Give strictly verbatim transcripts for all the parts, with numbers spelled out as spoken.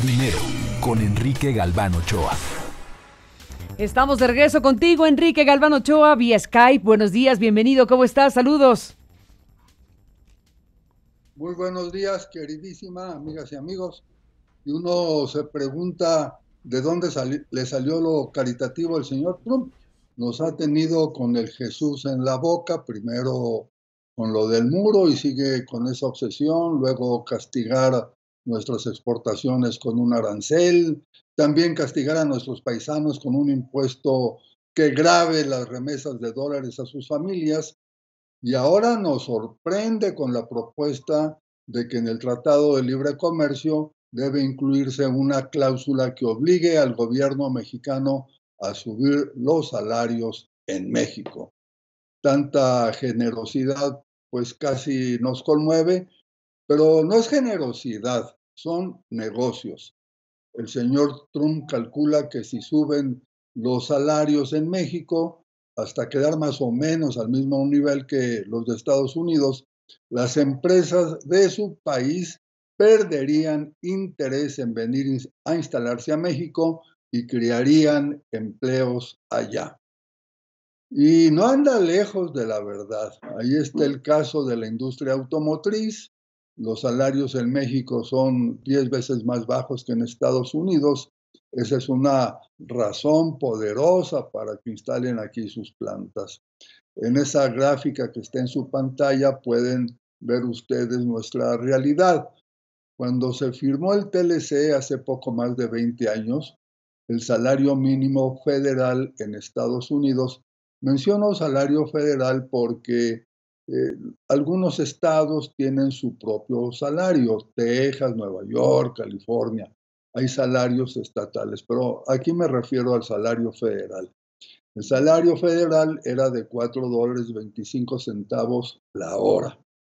Dinero con Enrique Galván Ochoa. Estamos de regreso contigo, Enrique Galván Ochoa, vía Skype. Buenos días, bienvenido, ¿cómo estás? Saludos. Muy buenos días, queridísima amigas y amigos. Y uno se pregunta de dónde sali- le salió lo caritativo al señor Trump. Nos ha tenido con el Jesús en la boca, primero con lo del muro y sigue con esa obsesión, luego castigar nuestras exportaciones con un arancel, también castigar a nuestros paisanos con un impuesto que grave las remesas de dólares a sus familias. Y ahora nos sorprende con la propuesta de que en el Tratado de Libre Comercio debe incluirse una cláusula que obligue al gobierno mexicano a subir los salarios en México. Tanta generosidad pues casi nos conmueve, pero no es generosidad, son negocios. El señor Trump calcula que si suben los salarios en México hasta quedar más o menos al mismo nivel que los de Estados Unidos, las empresas de su país perderían interés en venir a instalarse a México y crearían empleos allá. Y no anda lejos de la verdad. Ahí está el caso de la industria automotriz. Los salarios en México son diez veces más bajos que en Estados Unidos. Esa es una razón poderosa para que instalen aquí sus plantas. En esa gráfica que está en su pantalla pueden ver ustedes nuestra realidad. Cuando se firmó el T L C hace poco más de veinte años, el salario mínimo federal en Estados Unidos, menciono salario federal porque eh, algunos estados tienen su propio salario, Texas, Nueva York, California, hay salarios estatales, pero aquí me refiero al salario federal. El salario federal era de cuatro dólares veinticinco centavos la hora.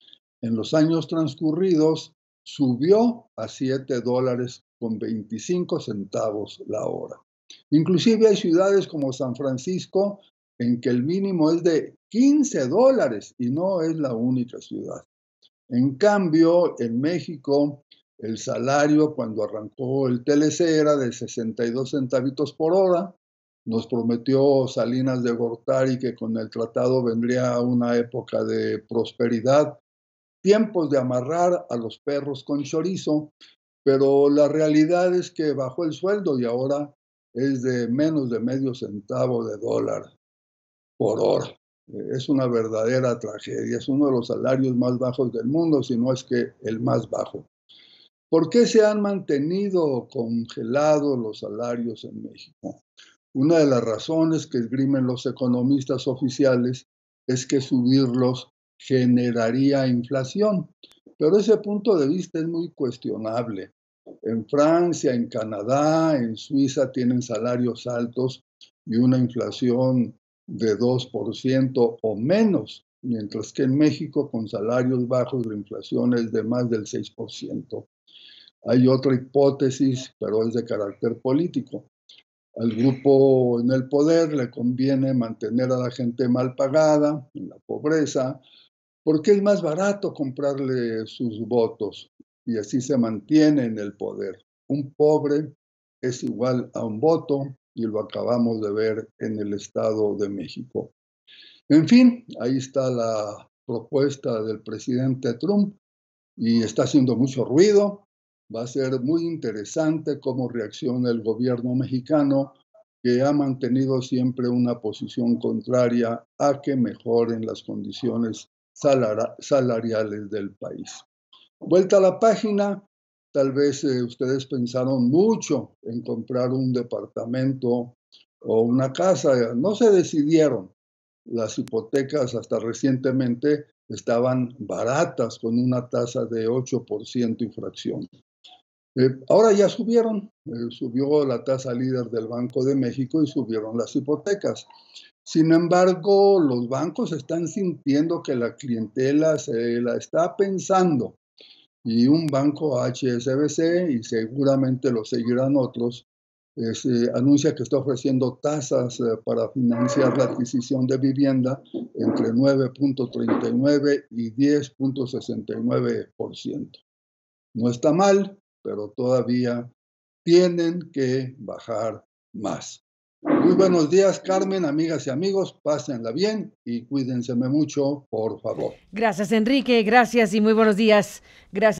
En los años transcurridos subió a siete dólares con veinticinco centavos la hora. Inclusive hay ciudades como San Francisco en que el mínimo es de quince dólares y no es la única ciudad. En cambio, en México, el salario cuando arrancó el T L C era de sesenta y dos centavitos por hora. Nos prometió Salinas de Gortari que con el tratado vendría una época de prosperidad, tiempos de amarrar a los perros con chorizo, pero la realidad es que bajó el sueldo y ahora es de menos de medio centavo de dólar por hora. Es una verdadera tragedia, es uno de los salarios más bajos del mundo, si no es que el más bajo. ¿Por qué se han mantenido congelados los salarios en México? Una de las razones que esgrimen los economistas oficiales es que subirlos generaría inflación, pero ese punto de vista es muy cuestionable. En Francia, en Canadá, en Suiza tienen salarios altos y una inflación de dos por ciento o menos, mientras que en México con salarios bajos la inflación es de más del seis por ciento. Hay otra hipótesis, pero es de carácter político. Al grupo en el poder le conviene mantener a la gente mal pagada, en la pobreza, porque es más barato comprarle sus votos y así se mantiene en el poder. Un pobre es igual a un voto y lo acabamos de ver en el Estado de México. En fin, ahí está la propuesta del presidente Trump y está haciendo mucho ruido. Va a ser muy interesante cómo reacciona el gobierno mexicano, que ha mantenido siempre una posición contraria a que mejoren las condiciones salar- salariales del país. Vuelta a la página, tal vez eh, ustedes pensaron mucho en comprar un departamento o una casa, no se decidieron. Las hipotecas hasta recientemente estaban baratas con una tasa de ocho por ciento y fracción. Eh, ahora ya subieron, eh, subió la tasa líder del Banco de México y subieron las hipotecas. Sin embargo, los bancos están sintiendo que la clientela se la está pensando y un banco H S B C, y seguramente lo seguirán otros, eh, se anuncia que está ofreciendo tasas eh, para financiar la adquisición de vivienda entre nueve punto treinta y nueve y diez punto sesenta y nueve por ciento. No está mal, pero todavía tienen que bajar más. Muy buenos días, Carmen, amigas y amigos, pásenla bien y cuídense mucho, por favor. Gracias, Enrique, gracias y muy buenos días. Gracias.